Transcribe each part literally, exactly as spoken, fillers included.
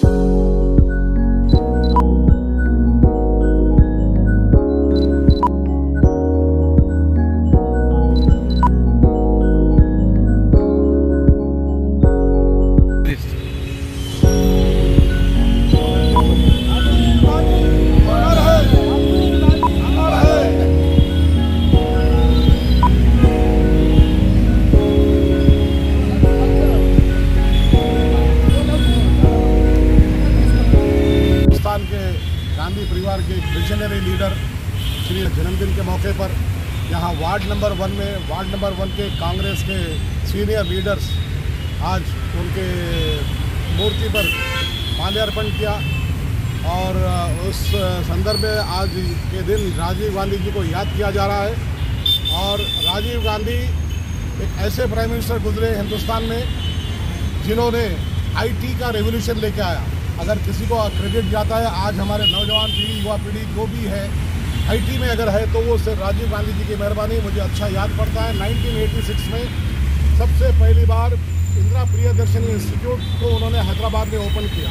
गांधी परिवार के एक विजनरी लीडर श्री जन्मदिन के मौके पर यहाँ वार्ड नंबर वन में वार्ड नंबर वन के कांग्रेस के सीनियर लीडर्स आज उनके मूर्ति पर माल्यार्पण किया। और उस संदर्भ में आज के दिन राजीव गांधी जी को याद किया जा रहा है। और राजीव गांधी एक ऐसे प्राइम मिनिस्टर गुजरे हिंदुस्तान में जिन्होंने आईटी का रेवोल्यूशन लेके आया। अगर किसी को क्रेडिट जाता है आज हमारे नौजवान पीढ़ी युवा पीढ़ी जो भी है आईटी में अगर है तो वो सिर्फ राजीव गांधी जी की मेहरबानी। मुझे अच्छा याद पड़ता है नाइनटीन एटी सिक्स में सबसे पहली बार इंदिरा प्रियदर्शनी इंस्टीट्यूट को उन्होंने हैदराबाद में ओपन किया,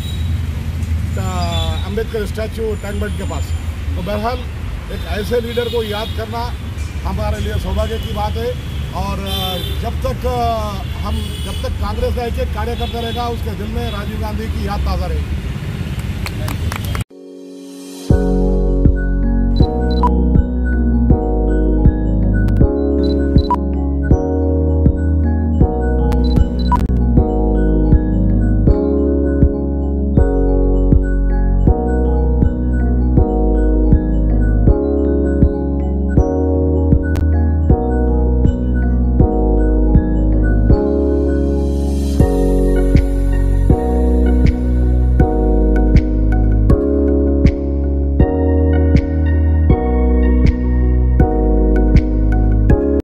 अम्बेडकर स्टैचू टैंक के पास। तो बहरहाल एक ऐसे लीडर को याद करना हमारे लिए सौभाग्य की बात है। और जब तक हम जब तक कांग्रेस का एक एक कार्यकर्ता रहेगा उसके दिल में राजीव गांधी की याद ताज़ा रहेगी।